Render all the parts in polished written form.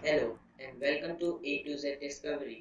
Hello and welcome to A to Z Discovery.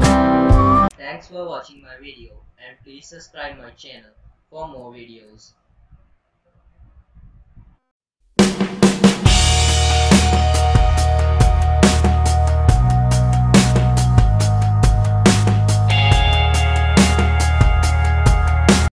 Thanks for watching my video and please subscribe my channel for more videos.